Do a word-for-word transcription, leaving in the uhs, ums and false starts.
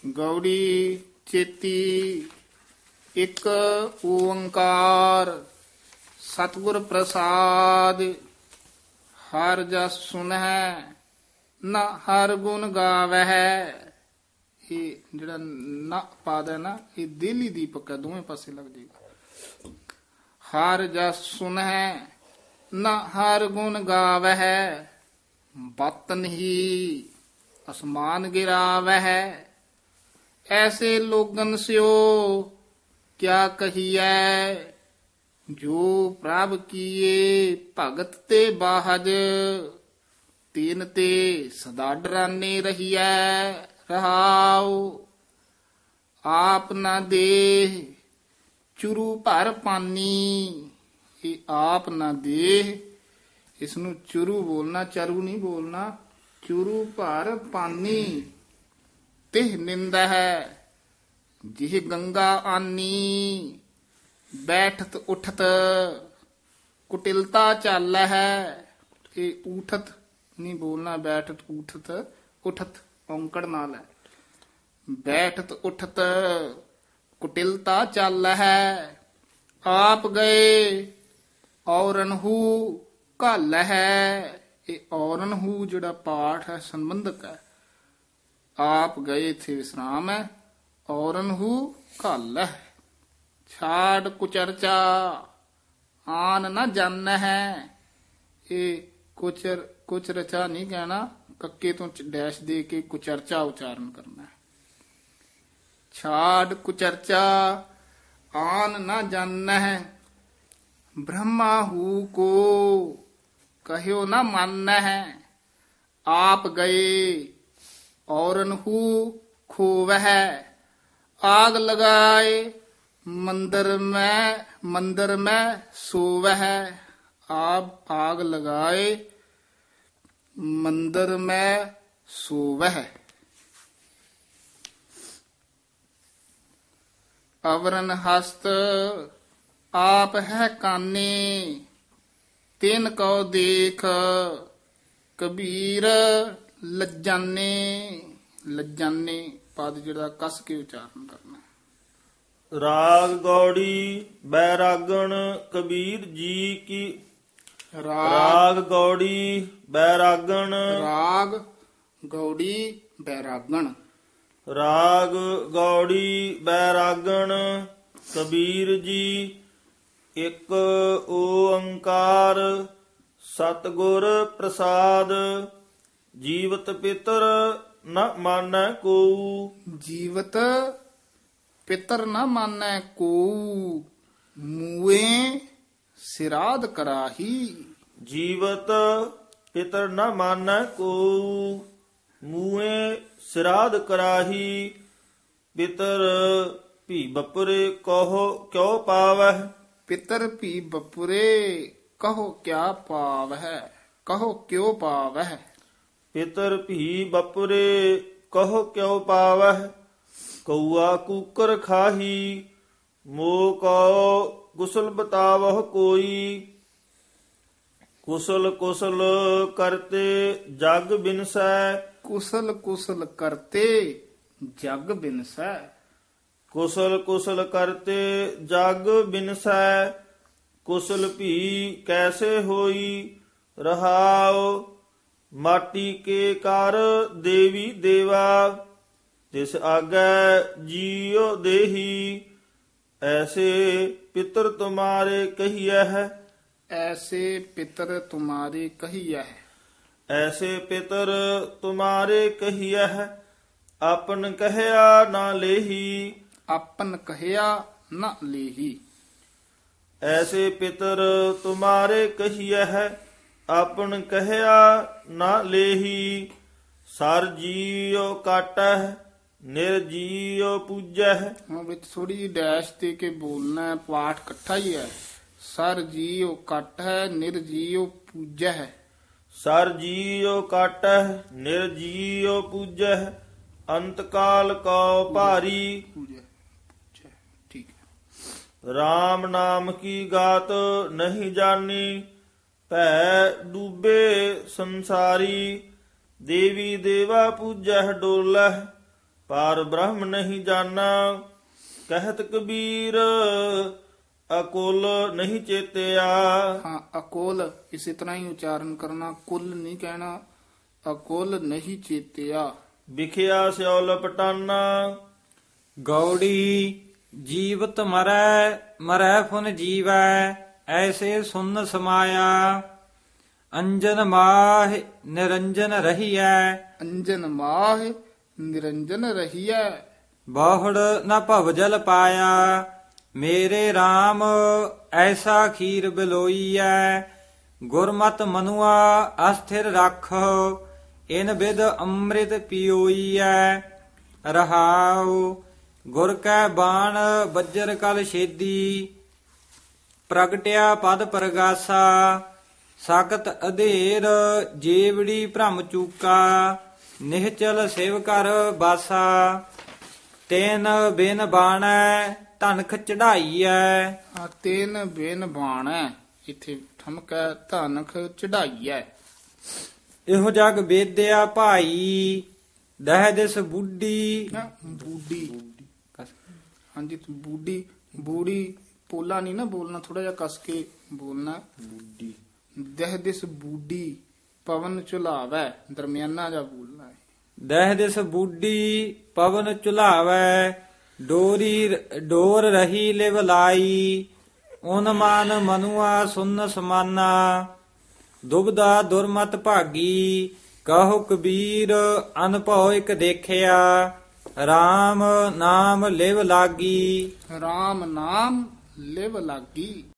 ਗੌੜੀ ਚੇਤੀ ਇੱਕ ਓੰਕਾਰ ਸਤਿਗੁਰ ਪ੍ਰਸਾਦ। ਹਰ ਜਸ ਸੁਨਹਿ ਨਾ ਹਰ ਗੁਣ ਗਾਵਹਿ। ਇਹ ਜਿਹੜਾ ਨਾ ਪਾਦ ਹੈ ਨਾ, ਇਹ ਦੇਲੀ ਦੀਪਕ ਹੈ, ਦੋਵੇਂ ਪਾਸੇ ਲੱਗ ਜਾਏਗਾ। ਹਰ ਜਸ ਸੁਨਹਿ ਨਾ ਹਰ ਗੁਣ ਗਾਵਹਿ। ਬਤਨ ਹੀ ਅਸਮਾਨ ਗਿਰਾਵਹਿ। ਐਸੇ ਲੋਗਨ ਸਿਓ ਕਿਆ ਕਹੀਐ। ਜੋ ਪ੍ਰਭ ਕੀਏ ਭਗਤ ਤੇ ਬਾਹਜ। ਤੀਨ ਤੇ ਸਦਾ ਡਰਾਨੇ ਰਹੀਐ ਰਹਾਉ। ਆਪ ਨਾ ਦੇਹ ਚੁਰੂ ਭਰ ਪਾਨੀ। ਇਹ ਆਪ ਨਾ ਦੇਹ, ਇਸ ਨੂੰ ਚੁਰੂ ਬੋਲਣਾ, ਚਰੂ ਨਹੀਂ ਬੋਲਣਾ। ਚੁਰੂ ਭਰ ਪਾਨੀ ਤਿਹ ਨਿੰਦਾ ਹੈ। ਜਿਹ ਗੰਗਾ ਆਨੀ ਬੈਠਤ ਉਠਤ ਕੁਟਿਲਤਾ ਚੱਲ ਹੈ। ਇਹ ਉਠਤ ਨਹੀਂ ਬੋਲਣਾ, ਬੈਠਤ ਉਠਤ, ਉਠਤ ਔਂਕੜ ਨਾਲ ਹੈ। ਬੈਠਤ ਉਠਤ ਕੁਟਿਲਤਾ ਚੱਲ ਹੈ। ਆਪ ਗਏ ਔਰਨਹੂ ਘੱਲ ਹੈ। ਇਹ ਔਰਨਹੂ ਜਿਹੜਾ ਪਾਠ ਹੈ ਸੰਬੰਧਕ ਹੈ। ਆਪ ਗਏ ਇੱਥੇ ਵਿਸਰਾਮ ਹੈ। ਔਰਨਹੂ ਘੱਲ ਹੈ। ਛਾੜ ਕੁਚਰਚਾ ਆਨ ਨਾ ਜਾਣ ਹੈ। ਇਹ ਕੁਚਰ ਕੁਚ ਰਚਾ ਨਹੀਂ ਕਹਿਣਾ, ਕੱਕੇ ਤੋਂ ਡੈਸ਼ ਦੇ ਕੇ ਕੁਚਰਚਾ ਉਚਾਰਨ ਕਰਨਾ ਹੈ। ਛਾੜ ਕੁਚਰਚਾ ਆਨ ਨਾ ਜਾਣ ਹੈ। ਬ੍ਰਹਮਾ ਹੂ ਕੋ ਕਹਿਓ ਨਾ ਮੰਨ ਹੈ। ਆਪ ਗਏ ਔਰਨਹੂ ਖੋਵਹਿ। ਆਗ ਲਗਾਏ ਮੰਦਰ ਮੈਂ ਮੰਦਰ ਮੈਂ ਸੋਵਹਿ। ਆਪ ਆਗ ਲਗਾਏ ਮੰਦਰ ਮੈਂ ਸੋਵਹਿ। ਅਵਰਨ ਹਸਤ ਆਪ ਹੈ ਕਾਨੇ। ਤਿਨ ਕਉ ਦੇਖ ਕਬੀਰ ਲੱਜਾਨੇ। ਲੱਜਾਨੇ ਪਦ ਜਿਹੜਾ ਕਸ ਕੇ ਉਚਾਰਨ ਕਰਨਾ। ਰਾਗ ਗੌੜੀ ਬੈਰਾਗਣ ਕਬੀਰ ਜੀ ਕੀ। ਰਾਗ ਗੌੜੀ ਬੈਰਾਗਣ। ਰਾਗ ਗੌੜੀ ਬੈਰਾਗਣ। ਰਾਗ ਗੌੜੀ ਬੈਰਾਗਣ ਕਬੀਰ ਜੀ। ਇੱਕ ਓੰਕਾਰ ਸਤਿਗੁਰ ਪ੍ਰਸਾਦ। ਜੀਵਤ ਪਿਤਰ ਨ ਮਾਨੈ ਕੋਊ। ਜੀਵਤ ਪਿਤਰ ਨ ਮਾਨੈ ਕੋਊ। ਮੂਏ ਸਿਰਾਧ ਕਰਾਹੀ। ਜੀਵਤ ਪਿਤਰ ਨ ਮਾਨੈ ਕੋਊ। ਮੂਏ ਸਿਰਾਧ ਕਰਾਹੀ। ਪਿਤਰ ਭੀ ਬਪੁਰੇ ਕਹੋ ਕਿਉ ਪਾਵਹਿ। ਪਿਤਰ ਭੀ ਬਪੁਰੇ ਕਹੋ ਕਿਆ ਪਾਵਹਿ। ਕਹੋ ਕਿਉ ਪਾਵਹਿ। ਪਿਤਰ ਭੀ ਬਪੁਰੇ ਕਹੋ ਕਿਉ ਪਾਵਹਿ। ਕਊਆ ਕੂਕਰ ਖਾਹੀ। ਮੋ ਕਉ ਕੁਸਲ ਬਤਾਵਹ ਕੋਈ। ਕੁਸਲ ਕੁਸਲ ਕਰਤੇ ਜਗ ਬਿਨਸੈ। ਕੁਸਲ ਕੁਸਲ ਕਰਤੇ ਜਗ ਬਿਨਸੈ। ਕੁਸਲ ਕੁਸਲ ਕਰਤੇ ਜਗ ਬਿਨਸੈ। ਕੁਸਲ ਭੀ ਕੈਸੇ ਹੋਈ ਰਹਾਉ। ਮਾਟੀ ਕੇ ਕਰ ਦੇਵੀ ਦੇਵਾ। ਤਿਸ ਆਗੈ ਜੀਉ ਦੇਹੀ। ਐਸੇ ਪਿਤਰ ਤੁਮਾਰੇ ਕਹੀਐ ਹੈ। ਐਸੇ ਪਿਤਰ ਤੁਮਾਰੇ ਕਹੀਐ ਹੈ। ਐਸੇ ਪਿਤਰ ਤੁਮਾਰੇ ਕਹੀਐ ਹੈ। ਆਪਨ ਕਹਿਆ ਨਾ ਲੇਹੀ। ਆਪਨ ਕਹਿਆ ਨਾ ਲੇਹੀ। ਐਸੇ ਪਿਤਰ ਤੁਮਾਰੇ ਕਹੀਐ ਹੈ। ਆਪਨ ਕਹਿਆ ਨਾ ਲੇਹੀ। ਸਰ ਜੀਉ ਕਾਟਹਿ ਨਿਰਜੀਉ ਪੂਜਹਿ। ਹੁਣ ਵਿੱਚ ਥੋੜੀ ਜਿਹੀ ਡੈਸ਼ ਦੇ ਕੇ ਬੋਲਣਾ ਹੈ। ਪਾਠ ਇਕੱਠਾ ਹੀ ਹੈ। ਸਰ ਜੀਉ ਕੱਟ ਹੈ ਨਿਰਜੀਉ ਪੂਜੈ ਹੈ। ਸਰ ਜੀਉ ਕਾਟਹਿ ਨਿਰਜੀਉ ਪੂਜਹਿ। ਅੰਤ ਕਾਲ ਕਉ ਭਾਰੀ। ਪੂਜੈ ਪੂਜੈ ਠੀਕ ਹੈ। RAM ਨਾਮ ਕੀ ਗਾਤ ਨਹੀਂ ਜਾਣੀ। ਭੈ ਡੂਬੇ ਸੰਸਾਰੀ। ਦੇਵੀ ਦੇਵਾ ਪੂਜਹਿ ਡੋਲਹਿ। ਪਾਰ ਬ੍ਰਹਮ ਨਹੀਂ ਜਾਣਾ। ਕਹਿਤ ਕਬੀਰ ਅਕੁਲ ਨਹੀਂ ਚੇਤਿਆ। ਹਾਂ, ਅਕੋਲ ਇਸੇ ਤਰ੍ਹਾਂ ਹੀ ਉਚਾਰਨ ਕਰਨਾ, ਕੁਲ ਨਹੀਂ ਕਹਿਣਾ। ਅਕੁਲ ਨਹੀਂ ਚੇਤਿਆ। ਵਿਖਿਆ ਸਿਓ ਲਪਟਾਨਾ। ਗੌੜੀ ਜੀਵਤ ਮਰੈ ਮਰੈ ਫੁਨ ਜੀਵੈ ਐਸੇ ਸੁਨ ਸਮਾਇਆ। ਅੰਜਨ ਮਾਹ ਨਿਰੰਜਨ ਰਹੀਐ ਅੰਜਨ ਮਾਹ ਨਿਰੰਜਨ ਰਹੀਐ। ਬਹੁੜ ਨ ਭਵ ਜਲ ਪਾਇਆ। ਮੇਰੇ RAM ਐਸਾ ਖੀਰ ਬਿਲੋਈਐ। ਗੁਰਮਤਿ ਮਨੁਆ ਅਸਥਿਰ ਰੱਖੋ ਇਨ ਬਿਦ ਅੰਮ੍ਰਿਤ ਪੀਓਈਐ। ਰਹਾਉ ਗੁਰ ਕੈ ਬਾਣ ਬੱਜਰ ਕਲ ਛੇਦੀ। ਪ੍ਰਗਟਿਆ ਪਦ ਪ੍ਰਗਾਸਾ ਸਖਤ ਅਧੇਰ ਜੀਵੜੀ ਭ੍ਰਮ ਚੂਕਾ। ਨਿਹਚਲ ਸਿਵ ਕਰ ਬਾਸਾ ਤੈਨ ਬਿਨ ਬਾਣੈ ਧਨਖ ਚੜਾਈਐ। ਹਾਂ, ਤੇਨ ਬਿਨ ਬਾਣੈ ਇੱਥੇ ਠਮਕੈ ਧਨਖ ਚੜਾਈਐ। ਇਹੋ ਜਗ ਵੇਦਿਆ ਭਾਈ ਦਹਿ ਦਿਸ ਬੁੱਢੀ। ਨਾ, ਬੂਢੀ ਹਾਂਜੀ, ਬੂਢੀ ਬੂੜੀ ਪੋਲਾ ਨਹੀਂ ਨਾ ਬੋਲਣਾ, ਥੋੜਾ ਜਿਹਾ ਕਸ ਕੇ ਬੋਲਣਾ। ਬੁੱਢੀ ਦਹਿ ਦਿਸ ਬੂਢੀ ਪਵਨ ਝੁਲਾਵੈ, ਦਰਮਿਆਨਾ ਜਾ ਬੋਲਣਾ ਹੈ। ਦਹਿ ਦਿਸ ਬੁੱਢੀ ਪਵਨ ਝੁਲਾਵੈ। ਡੋਰੀ ਡੋਰ ਰਹੀ ਲਿਵ ਲਾਈ। ਓਨ ਮਾਨ ਮਨੁਆ ਸੁਨ ਸਮਾਨਾ। ਦੁਬਦਾ ਦੁਰਮਤ ਭਾਗੀ ਕਹੋ ਕਬੀਰ ਅਨਭਉ ਇਕ ਦੇਖਿਆ। RAM ਨਾਮ ਲਿਵ ਲਾਗੀ। RAM ਨਾਮ ਲਿਵ ਲਾਗੀ।